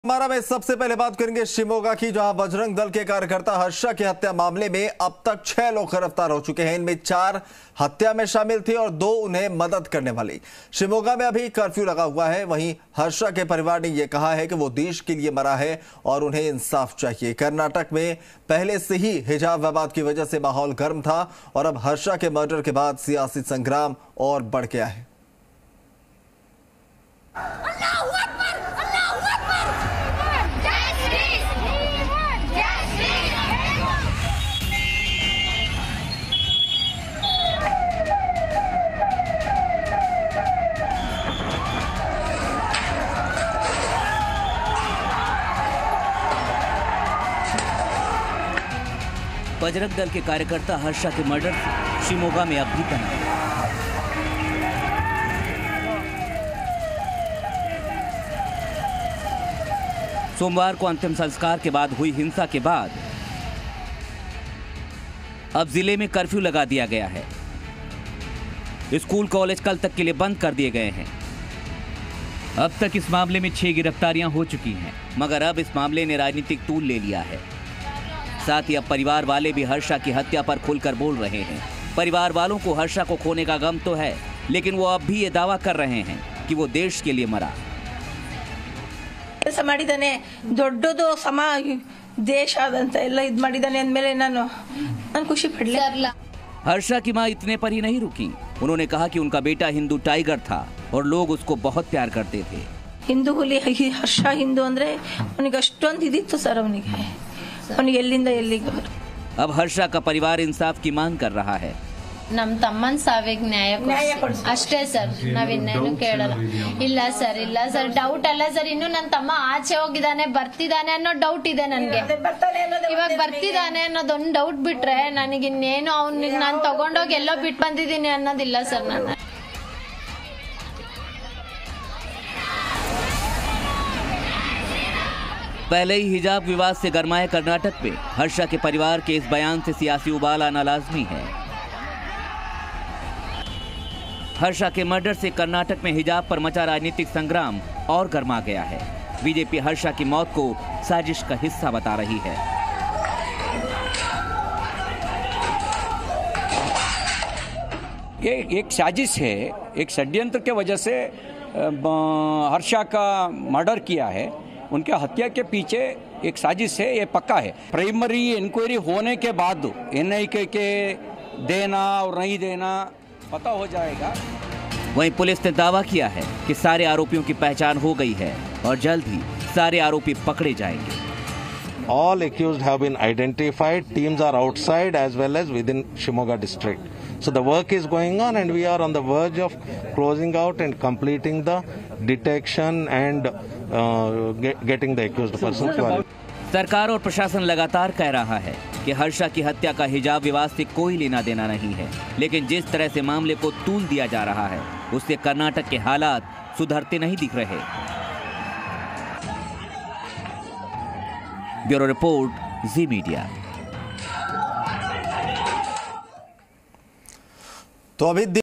हमारा में सबसे पहले बात करेंगे शिमोगा की, जहां बजरंग दल के कार्यकर्ता हर्षा की हत्या मामले में अब तक 6 लोग गिरफ्तार हो चुके हैं। इनमें 4 हत्या में शामिल थे और 2 उन्हें मदद करने वाली। शिमोगा में अभी कर्फ्यू लगा हुआ है। वहीं हर्षा के परिवार ने यह कहा है कि वो देश के लिए मरा है और उन्हें इंसाफ चाहिए। कर्नाटक में पहले से ही हिजाब विवाद की वजह से माहौल गर्म था और अब हर्षा के मर्डर के बाद सियासी संग्राम और बढ़ गया है। बजरंग दल के कार्यकर्ता हर्षा के मर्डर से शिमोगा में अब भी तनाव। सोमवार को अंतिम संस्कार के बाद हुई हिंसा के बाद अब जिले में कर्फ्यू लगा दिया गया है। स्कूल कॉलेज कल तक के लिए बंद कर दिए गए हैं। अब तक इस मामले में 6 गिरफ्तारियां हो चुकी हैं, मगर अब इस मामले ने राजनीतिक तूल ले लिया है। साथ ही अब परिवार वाले भी हर्षा की हत्या पर खुलकर बोल रहे हैं। परिवार वालों को हर्षा को खोने का गम तो है, लेकिन वो अब भी ये दावा कर रहे हैं कि वो देश के लिए मरा। ಕೆಲಸ ಮಾಡಿದಾನೆ, ದೊಡ್ಡದು ದೇಶ ಆದಂತ ಎಲ್ಲ ಇದು ಮಾಡಿದಾನೆ ಅಂದಮೇಲೆ ನಾನು ಖುಷಿ ಪಡಲಿಲ್ಲ। हर्षा की मां इतने पर ही नहीं रुकी। उन्होंने कहा कि उनका बेटा हिंदू टाइगर था और लोग उसको बहुत प्यार करते थे। हिंदू हुली हर्ष हिंदू ಅಂದ್ರೆ ಅವನಿಗೆ ಅಷ್ಟೊಂದು ಇದಿತ್ತು ಸರ್। ಅವನಿಗೆ ಎಲ್ಲಿಂದ ಎಲ್ಲಿಗೆ। अब हर्षा का परिवार इंसाफ की मांग कर रहा है। ನಮ್ಮ ತಮ್ಮನ ಸಾವಿಗೆ ನ್ಯಾಯ ಅಷ್ಟೇ ಸರ್, ನಾವಿನ್ನೇನು ಕೇಳಲ್ಲ। ಇಲ್ಲ ಸರ್ ಡೌಟ್ ಅಲ್ಲ ಸರ್, ಇನ್ನು ನನ್ನ ತಮ್ಮ ಆಚೆ ಹೋಗಿದ್ದಾನೆ, ಬರ್ತಿದ್ದಾನೆ ಅನ್ನೋ ಡೌಟ್ ಇದೆ ನನಗೆ। ಇವಾಗ ಬರ್ತಿದ್ದಾನೆ ಅನ್ನೋದೊಂದು ಡೌಟ್ ಬಿಟ್ರೆ ನನಗೆ ಇನ್ನೇನು ಅವ್ನಿಗೆ ನಾನು ತಗೊಂಡೋಗಿ ಎಲ್ಲೋ ಬಿಟ್ಟು ಬಂದಿದ್ದೀನಿ ಅನ್ನೋದಿಲ್ಲ ಸರ್। ನನ್ನ पहले ही हिजाब विवाद से गरमाए कर्नाटक में हर्षा के परिवार के इस बयान से सियासी उबाल आना लाजमी है। हर्षा के मर्डर से कर्नाटक में हिजाब पर मचा राजनीतिक संग्राम और गर्मा गया है। बीजेपी हर्षा की मौत को साजिश का हिस्सा बता रही है। ये एक साजिश है, एक षड्यंत्र के वजह से हर्षा का मर्डर किया है। उनके हत्या के पीछे एक साजिश है, ये पक्का है। प्राइमरी इंक्वायरी होने के बाद एनआईए के देना और नहीं देना पता हो जाएगा। वहीं पुलिस ने दावा किया है कि सारे आरोपियों की पहचान हो गई है और जल्द ही सारे आरोपी पकड़े जाएंगे। All accused have been identified. Teams are outside as well as within Shimoga district. So the work is going on and we are on the verge of closing out and completing the detection and getting the accused person to arrest. सरकार और प्रशासन लगातार कह रहा है कि हर्षा की हत्या का हिजाब विवाद से कोई लेना देना नहीं है, लेकिन जिस तरह से मामले को तूल दिया जा रहा है उससे कर्नाटक के हालात सुधरते नहीं दिख रहे। Bureau report, Zee media. तो अभी